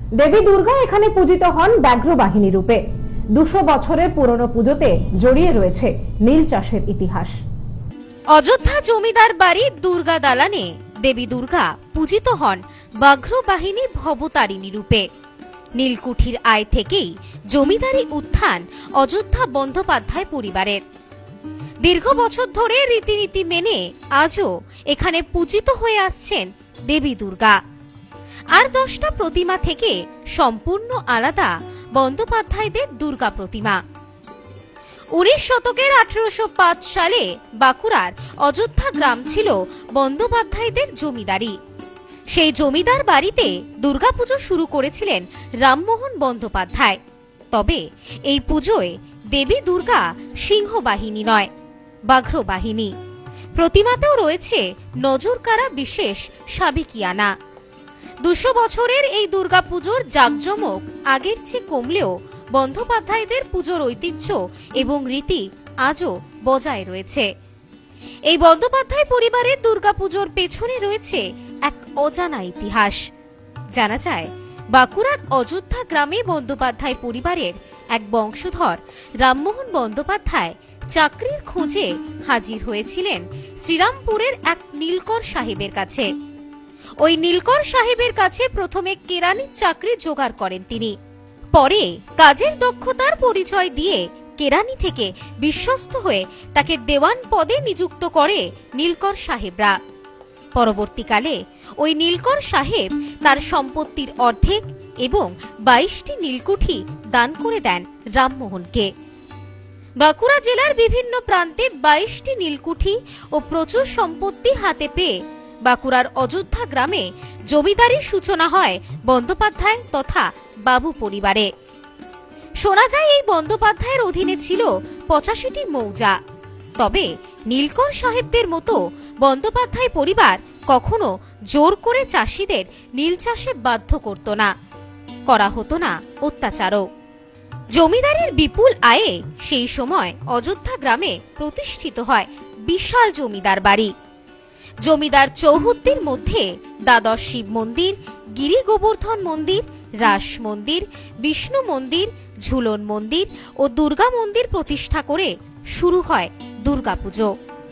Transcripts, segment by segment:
দেবী দুর্গা এখানে পূজিত হন ব্যাঘ্র বাহিনী রূপে। 200 বছরের পুরনো পুজোতে জড়িয়ে রয়েছে নীল চাষের ইতিহাস। অযোধ্যা জমিদার বাড়ির দুর্গা দালানে দেবী দুর্গা পূজিত হন ব্যাঘ্র বাহিনী ভবতারিণী রূপে। নীলকুঠির আয় থেকেই জমিদারি উত্থান অযোধ্যা বন্দ্যোপাধ্যায় পরিবারের। দীর্ঘ বছর ধরে রীতিনীতি মেনে আজও এখানে পূজিত হয়ে আসছেন দেবী দুর্গা। আর 10টা প্রতিমা থেকে সম্পূর্ণ আলাদা বন্দ্যোপাধ্যায়দের দুর্গা প্রতিমা। 19 শতকের 1805 সালে বাঁকুড়ার অযোধ্যা গ্রাম ছিল বন্দ্যোপাধ্যায়দের জমিদারি। সেই জমিদার বাড়িতে দুর্গাপুজো শুরু করেছিলেন রামমোহন বন্দ্যোপাধ্যায়। তবে এই পুজোয় দেবী দুর্গা সিংহ বাহিনী নয়, ব্যাঘ্র বাহিনী। প্রতিমাতেও রয়েছে নজরকাড়া বিশেষ সাবেকিয়ানা। 200 বছরের এই দুর্গাপুজোর জাঁকজমক আগের চেয়ে কমলেও বন্দ্যোপাধ্যায়দের পুজোর ঐতিহ্য এবং রীতি আজও বজায় রয়েছে। এই বন্দ্যোপাধ্যায় পরিবারের দুর্গাপুজোর পেছনে রয়েছে এক অজানা ইতিহাস। জানা যায়, বাঁকুড়ার অযোধ্যা গ্রামে বন্দ্যোপাধ্যায় পরিবারের এক বংশধর রামমোহন বন্দ্যোপাধ্যায় চাকরির খোঁজে হাজির হয়েছিলেন শ্রীরামপুরের এক নীলকর সাহেবের কাছে। ওই নীলকর সাহেবের কাছে প্রথমে কেরানির চাকরি জোগাড় করেন তিনি। পরে কাজের দক্ষতার পরিচয় দিয়ে কেরানি থেকে বিশ্বস্ত হয়ে তাকে দেওয়ান পদে নিযুক্ত করে নীলকর সাহেবরা। পরবর্তীকালে ওই নীলকর সাহেব তার সম্পত্তির অর্ধেক এবং 22টি নীলকুঠি দান করে দেন রামমোহনকে। বাঁকুড়া জেলার বিভিন্ন প্রান্তে 22টি নীলকুঠি ও প্রচুর সম্পত্তি হাতে পেয়ে বাঁকুড়ার অযোধ্যা গ্রামে জমিদারির সূচনা হয় বন্দ্যোপাধ্যায় তথা বাবু পরিবারে। শোনা যায় এই বন্দ্যোপাধ্যায়ের অধীনে ছিল 85টি মৌজা। তবে নীলকর সাহেবদের মতো বন্দ্যোপাধ্যায় পরিবার কখনো জোর করে চাষিদের নীল চাষে বাধ্য করত না, করা হতো না অত্যাচারও। জমিদারের বিপুল আয়ে সেই সময় অযোধ্যা গ্রামে প্রতিষ্ঠিত হয় বিশাল জমিদার বাড়ি। জমিদার চৌহদ্দির মধ্যে দ্বাদশ শিব মন্দির, গিরি গোবর্ধন মন্দির, রাস মন্দির, বিষ্ণু মন্দির, ঝুলন মন্দির ও দুর্গা মন্দির প্রতিষ্ঠা করে শুরু হয় দুর্গাপুজো।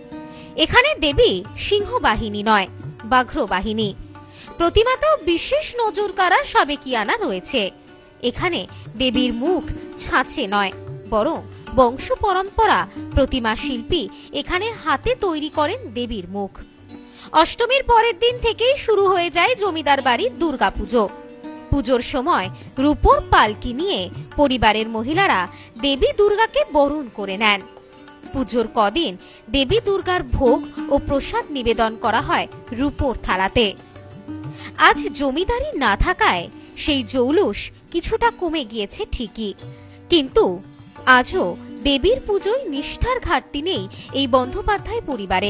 এখানে দেবী সিংহ বাহিনী নয়, ব্যাঘ্র বাহিনী। প্রতিমাতেও বিশেষ নজরকাড়া সাবেকিয়ানা রয়েছে। এখানে দেবীর মুখ ছাঁচে নয়, বরং বংশ পরম্পরা প্রতিমা শিল্পী এখানে হাতে তৈরি করেন দেবীর মুখ। অষ্টমীর পরের দিন থেকেই শুরু হয়ে যায় জমিদার বাড়ির দুর্গাপুজো। পুজোর সময় রূপোর পালকি নিয়ে পরিবারের মহিলারা দেবী দুর্গাকে বরণ করে নেন। পুজোর কদিন দেবী দুর্গার ভোগ ও প্রসাদ নিবেদন করা হয় রূপোর থালাতে। আজ জমিদারি না থাকায় সেই জৌলুস কিছুটা কমে গিয়েছে ঠিকই, কিন্তু আজও দেবীর পুজোয় নিষ্ঠার ঘাটতি নেই এই বন্দ্যোপাধ্যায় পরিবারে,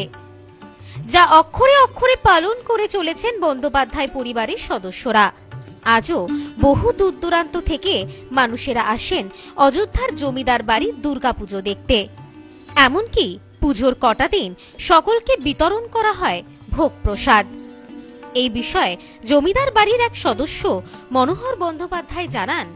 যা অক্ষরে অক্ষরে পালন করে চলেছেন বন্দ্যোপাধ্যায় পরিবারের সদস্যরা। আজও বহু দূর দূরান্ত থেকে মানুষেরা আসেন অযোধ্যার জমিদার বাড়ির দুর্গাপুজো দেখতে। এমনকি পুজোর কটা দিন সকলকে বিতরণ করা হয় ভোগ প্রসাদ। এই বিষয়ে জমিদার বাড়ির এক সদস্য মনোহর বন্দ্যোপাধ্যায় জানান,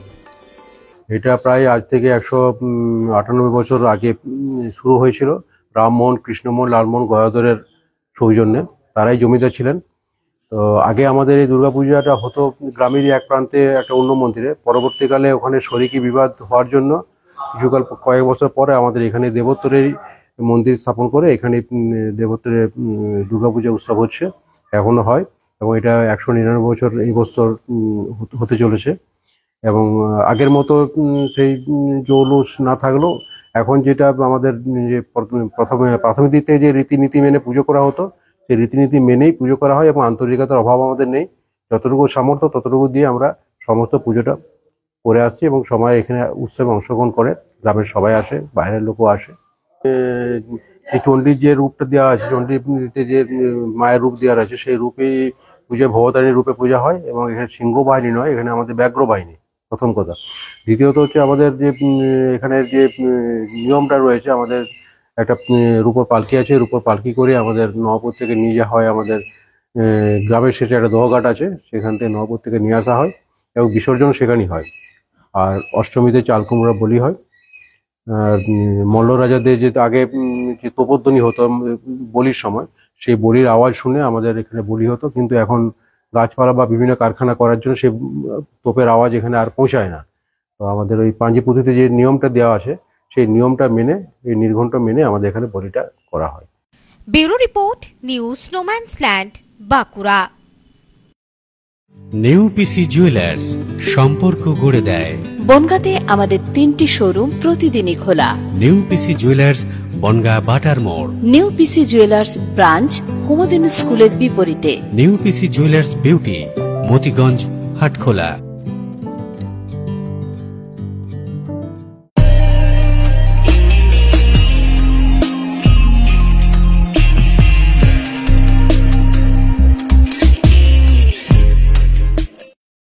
এটা প্রায় আজ থেকে 198 বছর আগে শুরু হয়েছিল। রামমোহন, কৃষ্ণমোহন, লালমোহন, গয়াধরের সৌজন্যে, তারাই জমিদার ছিলেন। তো আগে আমাদের এই দুর্গাপূজাটা হতো গ্রামেরই এক প্রান্তে একটা অন্য মন্দিরে। পরবর্তীকালে ওখানে শরিকি বিবাদ হওয়ার জন্য কয়েক বছর পরে আমাদের এখানে দেবোত্তরের মন্দির স্থাপন করে এখানে দেবোত্তরের দুর্গাপূজা উৎসব হচ্ছে, এখনো হয়, এবং এটা 199 বছর এই বছর হতে চলেছে। এবং আগের মতো সেই জৌলুস না থাকলেও এখন যেটা আমাদের যে প্রাথমিক দিক থেকে যে রীতিনীতি মেনে পুজো করা হতো, সেই রীতিনীতি মেনেই পুজো করা হয় এবং আন্তরিকতার অভাব আমাদের নেই। যতটুকু সামর্থ্য ততটুকু দিয়ে আমরা সমস্ত পুজোটা করে আসছি এবং সবাই এখানে উৎসবে অংশগ্রহণ করে। গ্রামের সবাই আসে, বাইরের লোকও আসে। এই চণ্ডীর যে রূপটা দেওয়া আছে, চণ্ডীতে যে মায়ের রূপ দেওয়া আছে, সেই রূপেই পূজা ভবতারিণীর রূপে পূজা হয় এবং এখানে সিংহ বাহিনী নয়, এখানে আমাদের ব্যাঘ্র বাহিনী, প্রথম কথা। দ্বিতীয়ত হচ্ছে আমাদের যে এখানে যে নিয়মটা রয়েছে, আমাদের একটা রূপোর পালকি আছে, রূপোর পালকি করে আমাদের নবাবপুর থেকে নিয়ে যাওয়া হয়। আমাদের গ্রামের শেষে একটা দহঘাট আছে, সেখান থেকে নবাবপুর থেকে নিয়ে আসা হয় এবং বিসর্জন সেখানেই হয়। আর অষ্টমীতে চাল কুমড়া বলি হয়। মল্ল রাজাদের যে আগে যে তোপধ্বনি হতো বলির সময়, সেই বলির আওয়াজ শুনে আমাদের এখানে বলি হতো, কিন্তু এখন গাছপালা বা বিভিন্ন কারখানা করার জন্য সেই তোপের আওয়াজ এখানে আর পৌঁছায় না। তো আমাদের ওই পাঞ্জি পুঁথিতে যে নিয়মটা দেওয়া আছে, সেই নিয়মটা মেনে, এই নির্ঘণ্ট মেনে আমাদের এখানে বলিটা করা হয়। Bureau report, news no man's land, Bankura. নেউপিসি জুয়েলার্স, সম্পর্ক গড়ে দেয়। বনগাঁতে আমাদের 3টি শোরুম প্রতিদিনই খোলা। নেউপিসি জুয়েলার্স, বনগা বাটার মোড়। নিউপিসি জুয়েলার্স ব্রাঞ্চ কুমদিন স্কুলের বিপরীতে। নেউপিসি জুয়েলার্স বিউটি, মতিগঞ্জ, হাটখোলা।